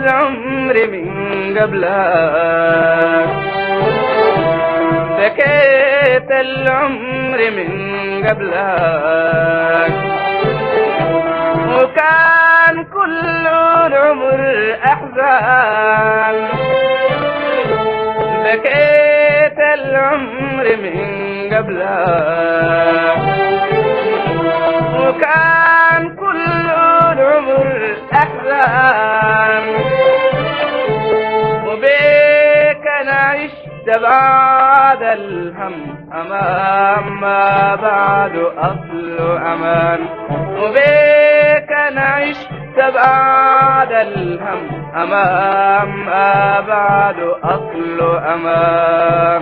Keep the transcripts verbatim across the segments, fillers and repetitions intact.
العمر من قبلك، بكيت العمر من قبلك، وكان كل العمر أحزان. بكيت العمر من قبلك، وكان كل العمر أحزان. وبيك أنا عشت بعد الهم أمام ما بعد أصل أمان. وبيك أنا عشت بعد الهم أمام ما بعد أصل أمان.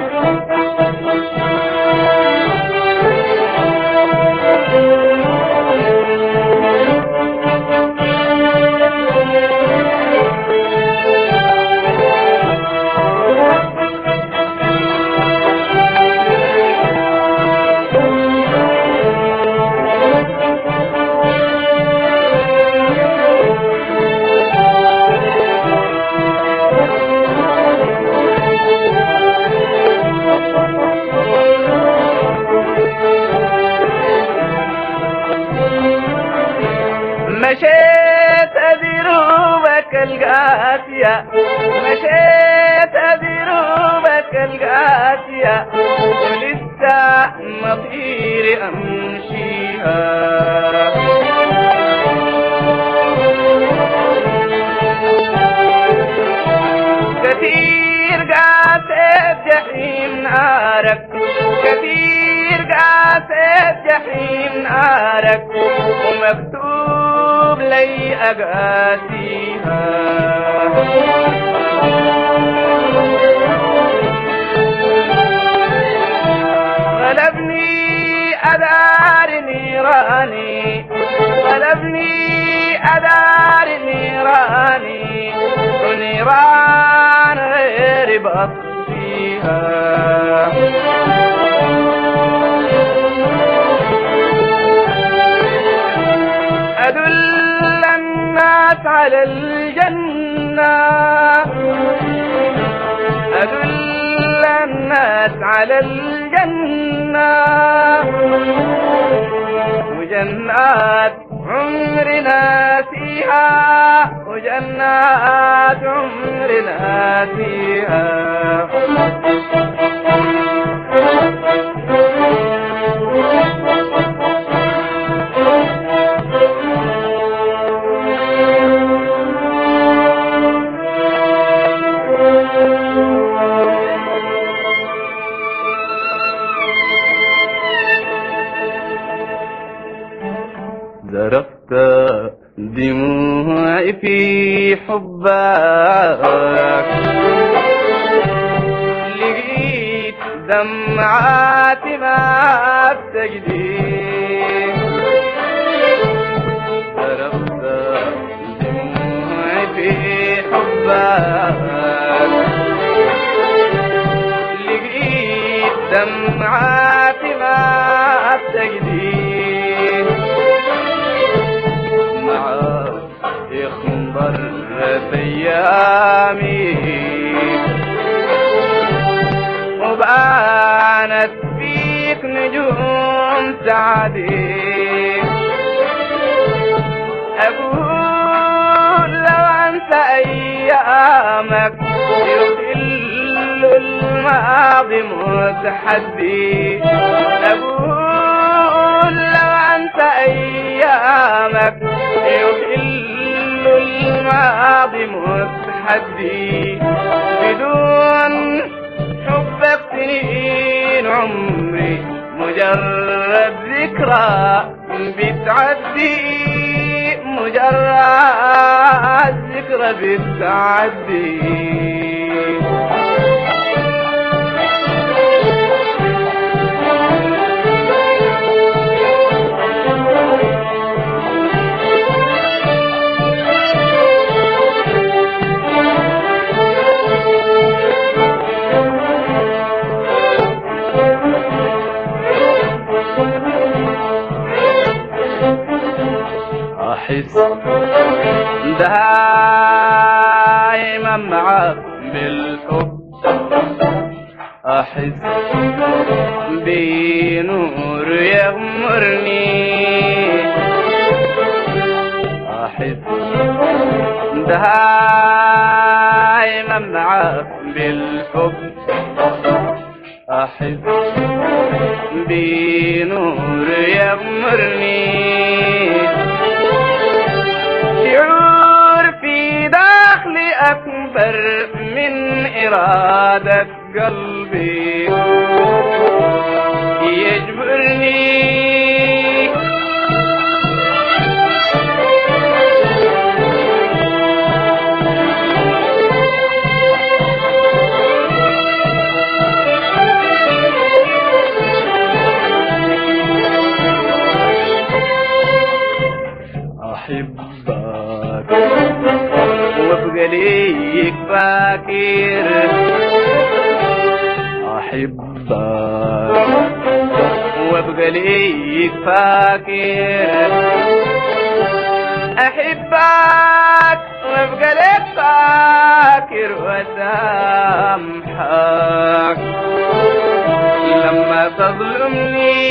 مشيت أدروبك القاسية، مشيت أدروبك القاسية، ولسه مصيري أمشيها. كثير قاسيت جحيم نارك، كثير قاسيت جحيم نارك، ومكتوب لي أقاسيها. غلبني أدار نيراني، غلبني أدار نيراني، ونيران غير بطفيها. أدل الناس على الجنة، أدل الناس على الجنة، وجنات عمرنا فيها، وجنات عمرنا فيها. ذرفت دموعي في حبك، لقيت دمعاتي ما بتجدي. ذرفت دموعي في حبك، لقيت دمعاتي ما بتجدي. يخبر بأيامي وبانت فيك نجوم سعدي. أقول لو أنسى أيامك يخل الماضي متحدي. أقول لو أنسى أيامك يخل الماضي متحدي. بدون حبك سنين عمري مجرد ذكرى بتعدي، مجرد ذكرى بتعدي. أحس ده دايما معاك بالحب أحس بنور يغمرني أحس دايما معاك بالحب أحس بنور يغمرني شعور في داخلي أكبر من إرادة قلبي يجبرني أحبك وابقى ليك فاكر أحبك وابقى ليك فاكر أحبك وابقى ليك فاكر وأسامحك لما تظلمني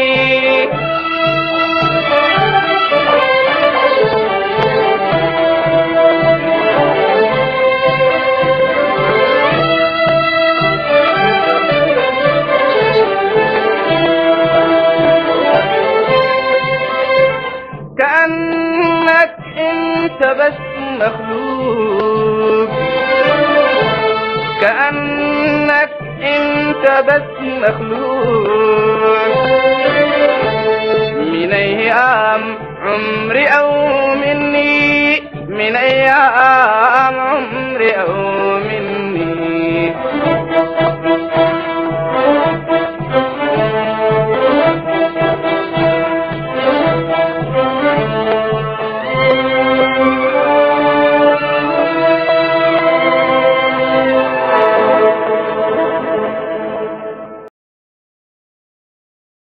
كأنك انت بس مخلوق كأنك انت بس مخلوق